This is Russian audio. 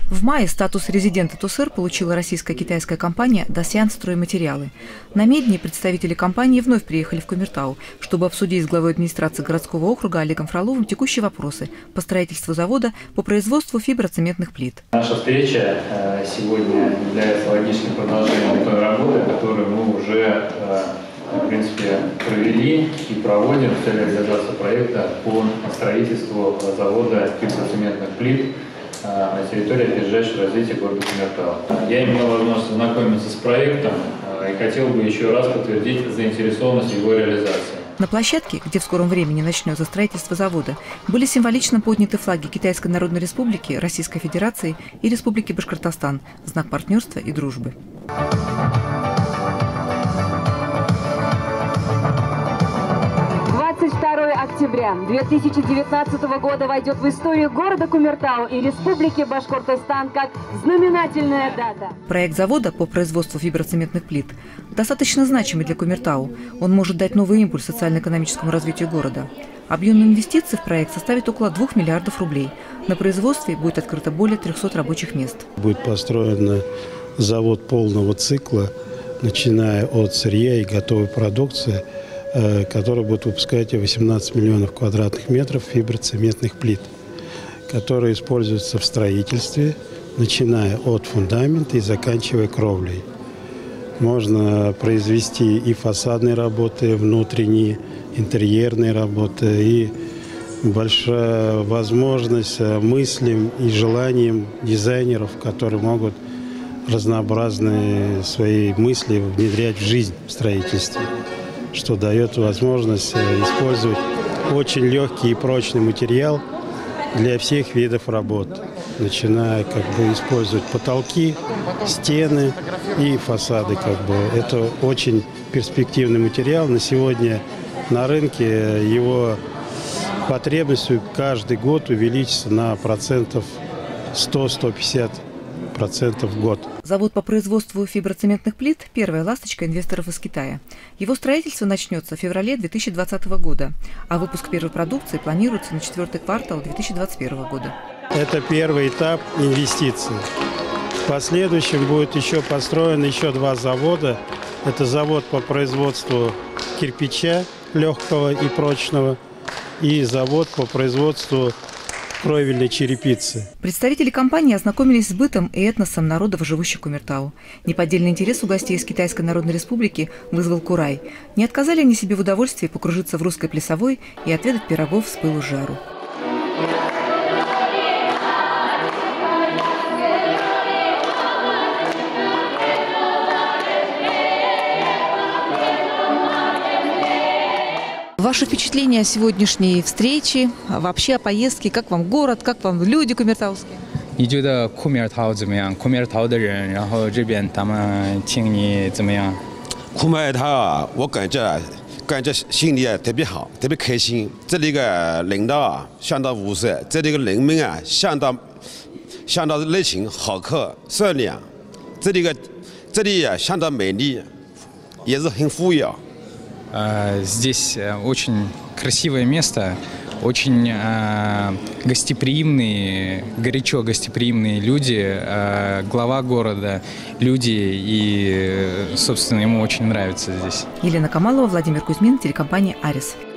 В мае статус резидента ТУСР получила российско-китайская компания «Дасян Стройматериалы». На Медне представители компании вновь приехали в Кумертау, чтобы обсудить с главой администрации городского округа Олегом Фроловым текущие вопросы по строительству завода по производству фиброцементных плит. Наша встреча сегодня является логичным продолжением той работы, которую мы уже в принципе провели и проводим в целях реализации проекта по строительству завода фиброцементных плит на территории опережающего развития города Кумертау. Я имел возможность ознакомиться с проектом и хотел бы еще раз подтвердить заинтересованность в его реализации. На площадке, где в скором времени начнется строительство завода, были символично подняты флаги Китайской Народной Республики, Российской Федерации и Республики Башкортостан в знак партнерства и дружбы. 22 октября 2019 года войдет в историю города Кумертау и Республики Башкортостан как знаменательная дата. Проект завода по производству фиброцементных плит достаточно значимый для Кумертау. Он может дать новый импульс социально-экономическому развитию города. Объем инвестиций в проект составит около 2 миллиардов рублей. На производстве будет открыто более 300 рабочих мест. Будет построен завод полного цикла, начиная от сырья и готовой продукции, который будет выпускать 18 миллионов квадратных метров фиброцементных плит, которые используются в строительстве, начиная от фундамента и заканчивая кровлей. Можно произвести и фасадные работы, внутренние, интерьерные работы, и большая возможность мыслям и желаниям дизайнеров, которые могут разнообразные свои мысли внедрять в жизнь в строительстве, что дает возможность использовать очень легкий и прочный материал для всех видов работ, начиная использовать потолки, стены и фасады. Это очень перспективный материал. На сегодня на рынке его потребность каждый год увеличится на 100-150% в год. Завод по производству фиброцементных плит – первая ласточка инвесторов из Китая. Его строительство начнется в феврале 2020 года, а выпуск первой продукции планируется на 4-й квартал 2021 года. Это первый этап инвестиций. В последующем будет построено еще 2 завода. Это завод по производству кирпича легкого и прочного и завод по производству кровельной черепицы. Представители компании ознакомились с бытом и этносом народов, живущих в Кумертау. Неподдельный интерес у гостей из Китайской Народной Республики вызвал курай. Не отказали они себе в удовольствии покружиться в русской плясовой и отведать пирогов с пылу с жару. Ваши впечатления о сегодняшней встрече, вообще о поездке, как вам город, как вам люди кумертауские? 你觉得库米尔陶怎么样？库米尔陶的人，然后这边他们听你怎么样？ 库米尔陶啊，我感觉心里特别好，特别开心。这里个领导啊，相当务实；这里个人民啊，相当热情、好客、善良。这里啊，相当美丽，也是很富有。 Здесь очень красивое место, очень гостеприимные, горячо гостеприимные люди, глава города, люди, и, собственно, ему очень нравится здесь. Елена Камалова, Владимир Кузьмин, телекомпания «Арис».